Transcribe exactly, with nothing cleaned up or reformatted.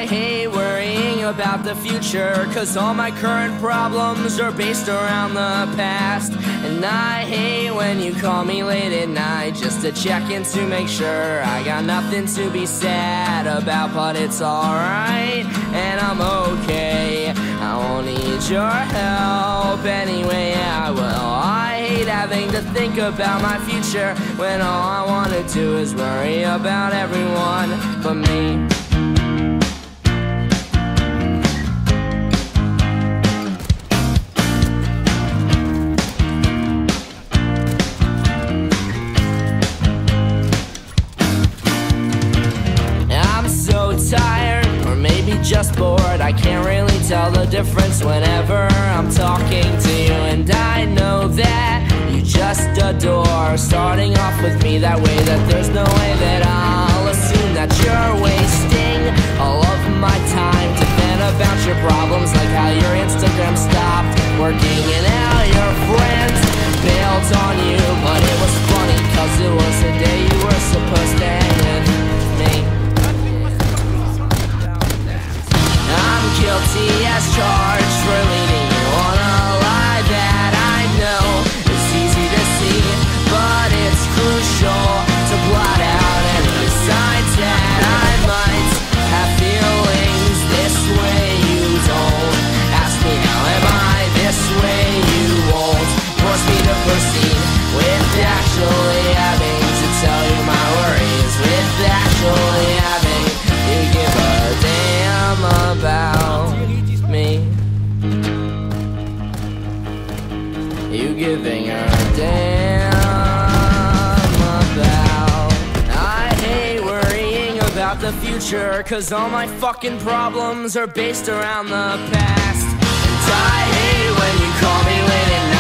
I hate worrying about the future, cause all my current problems are based around the past. And I hate when you call me late at night just to check in to make sure I got nothing to be sad about, but it's alright, and I'm okay. I won't need your help anyway, I will. I hate having to think about my future when all I wanna do is worry about everyone but me. I'm so tired, or maybe just bored. I can't really tell the difference whenever I'm talking to you. And I know that you just adore starting off with me that way, that there's no way that I'll assume that you're wasting all of my time to vent about your problems, like how your Instagram stopped working and how your friends bailed on you. But it was funny cause it was the day you were supposed to hang with me. I'm guilty as charged for leading you on a lie that I know is easy to see, but it's crucial to blot out any signs that I might have feelings this way. You don't ask me how am I this way, you won't force me to proceed with actually having to tell you my worries, with actually having you give a damn about me. You giving a damn about. I hate worrying about the future, cause all my fucking problems are based around the past. And I hate when you call me late at night